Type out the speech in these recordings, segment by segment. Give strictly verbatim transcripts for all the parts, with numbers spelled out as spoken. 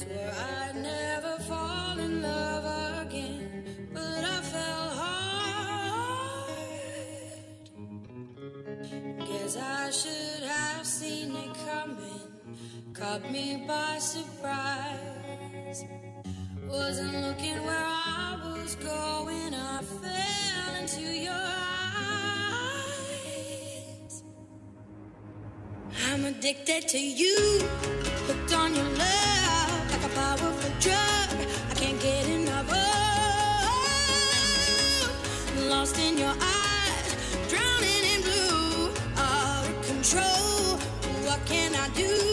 Swore I'd never fall in love again, but I fell hard. Guess I should have seen it coming, caught me by surprise. Wasn't looking where I was going, I fell into your eyes. I'm addicted to you, hooked on your love, like a powerful drug I can't get enough of. Lost in your eyes, drowning in blue, out of control, what can I do?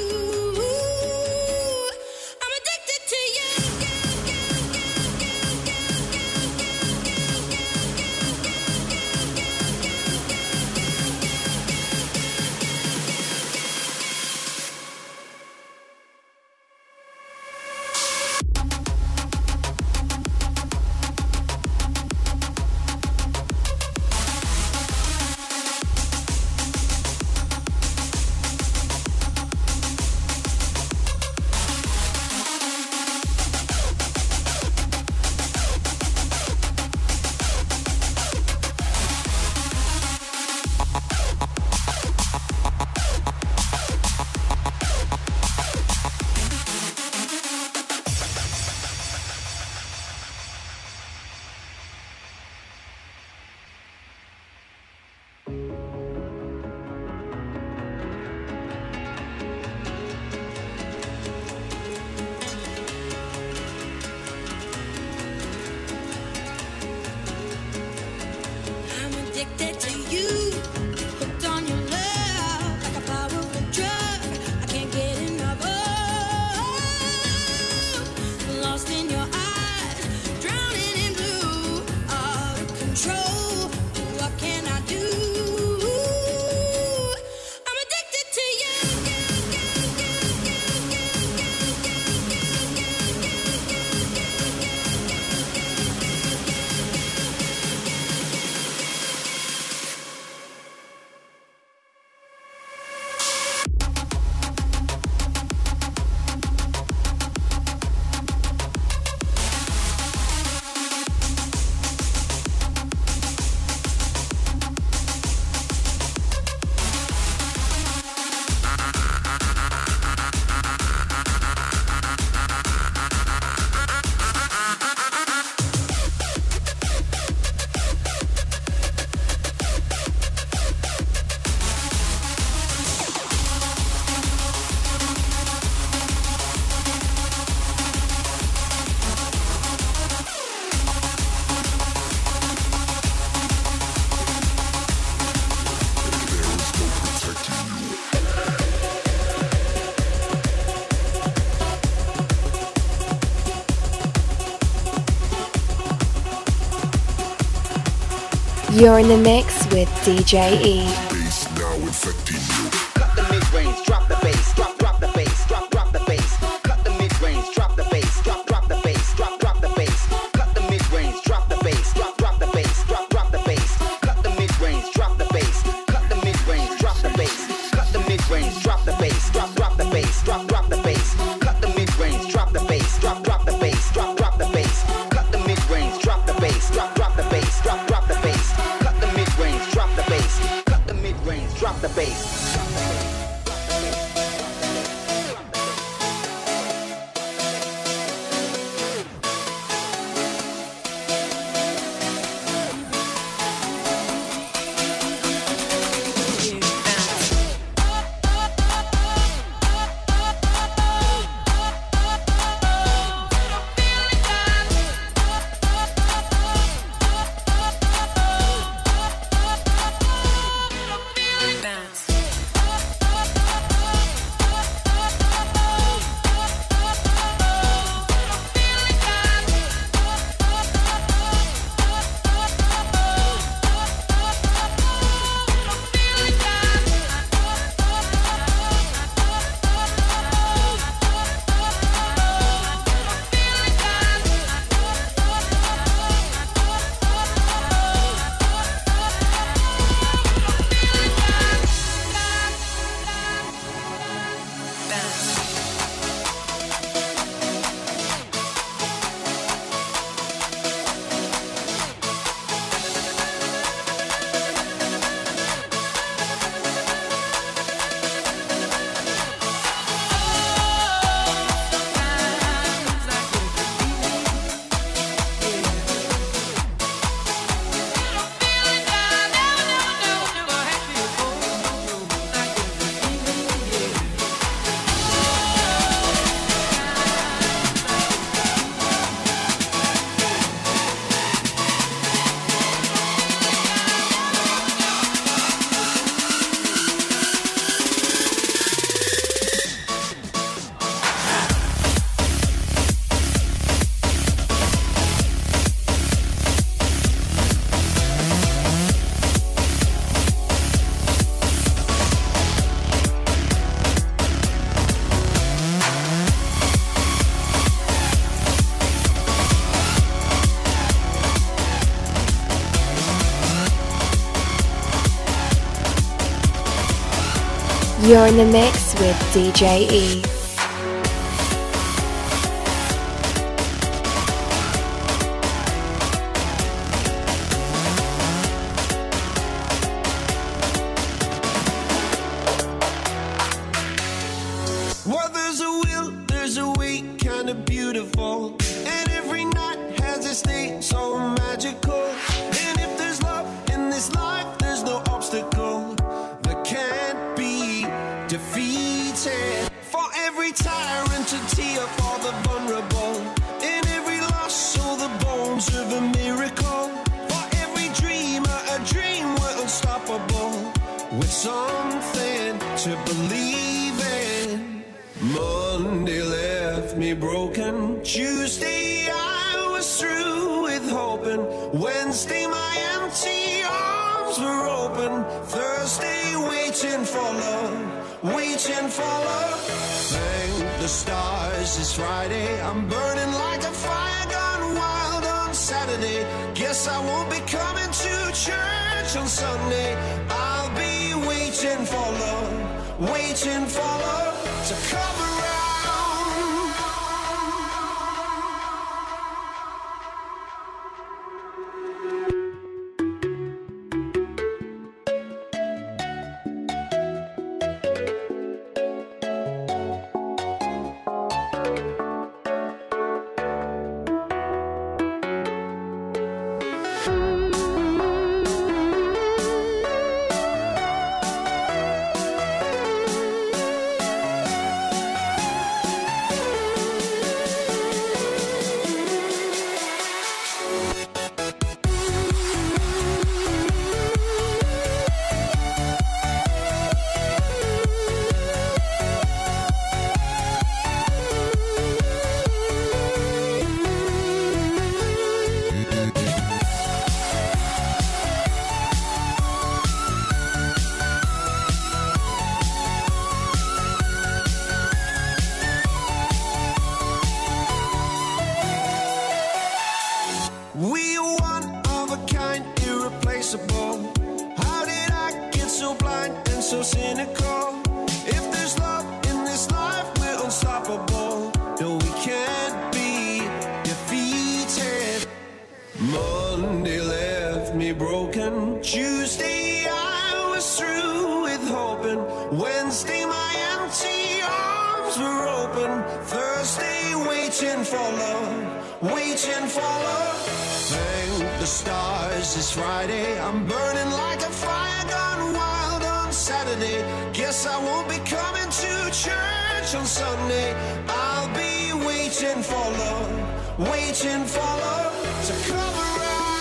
You're in the mix with D J E. Bass now infecting you. Cut the mid-range, drop the bass, drop, drop the bass, drop, drop the bass. Cut the mid-range, drop the bass, drop, drop the bass, drop, drop the bass. Cut the mid-range, drop the bass, drop, drop the bass, drop, drop the bass. Cut the mid-range, drop the bass. Cut the mid-range, drop the bass. Cut the mid-range, drop the bass, drop, drop the bass, drop, drop the bass. Cut the mid-range, drop the bass, drop, drop the bass, drop, drop the bass. Cut the mid-range, drop the bass, drop, drop the bass, drop, drop the bass. Cut the mid-range, drop the bass. Cut the mid-range, drop the bass. You're in the mix with D J E. Well, there's a will, there's a way, kinda beautiful. And every night has its day, so magical. And if there's love in this life, there's no obstacle that can't be defeated. For every tyrant to tear for the vulnerable. In every loss, so the bones of a miracle. For every dreamer, a dream we're unstoppable. With something to believe in. Monday left me broken. Tuesday I was through with hoping. Wednesday my empty arms were open. Thursday waiting for love, waiting for love. Thank the stars it's Friday. I'm burning like a fire gone wild on Saturday. Guess I won't be coming to church on Sunday. I'll be waiting for love, waiting for love to come around. We are one of a kind, irreplaceable. How did I get so blind and so cynical? If there's love in this life, we're unstoppable. No, we can't be defeated. Monday left me broken. Tuesday I was through with hoping. Wednesday my empty arms were open. Thursday waiting for love, waiting for love. Thank the stars it's Friday. I'm burning like a fire gone wild on Saturday. Guess I won't be coming to church on Sunday. I'll be waiting for love, waiting for love to come around.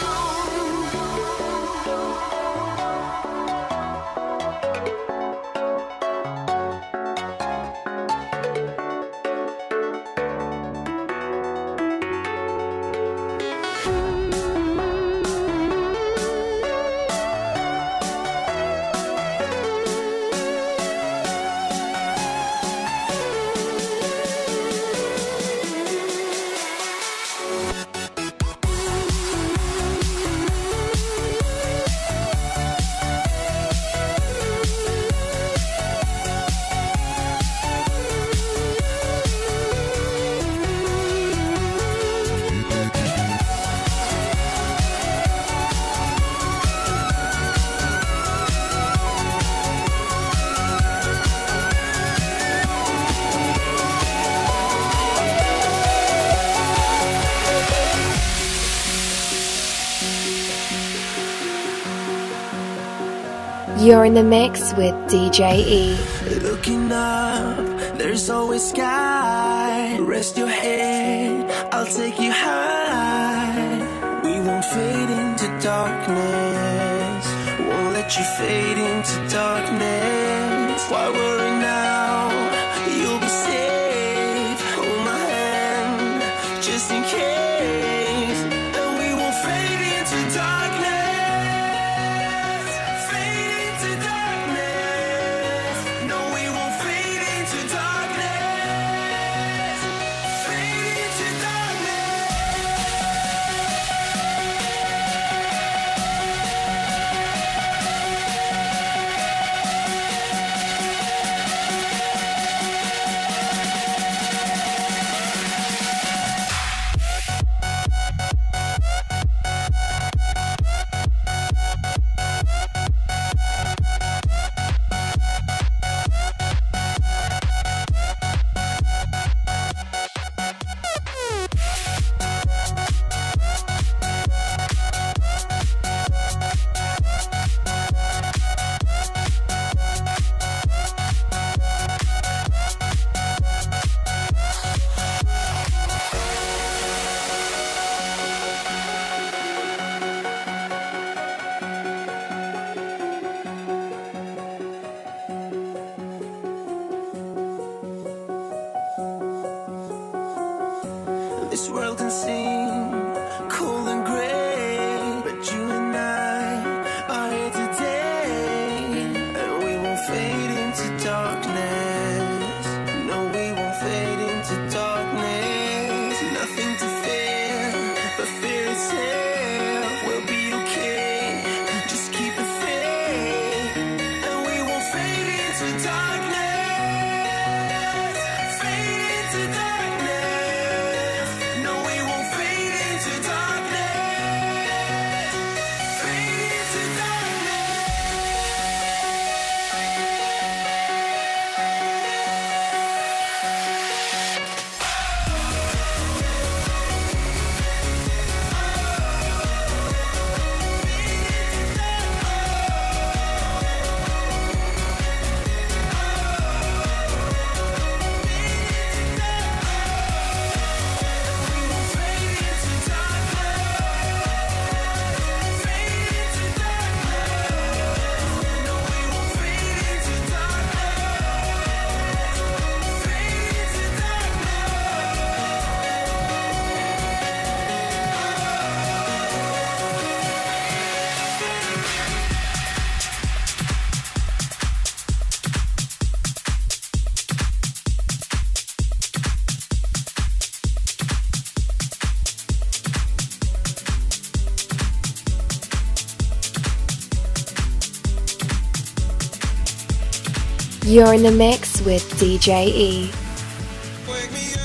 You're in the mix with D J E. Looking up, there's always sky. Rest your head, I'll take you high. We won't fade into darkness. Won't let you fade into darkness. Why worry now? You'll be safe. Hold my hand, just in case. And we won't fade into darkness. this world can seem cold and gray, but you and I are here today, and we won't fade into darkness. No, we won't fade into darkness. Nothing to fear but fear itself. We'll be okay, just keep it faith, and we won't fade into darkness. Fade into darkness. No, we won't fade into darkness. Fade into darkness. You're in the mix with D J E. Wake me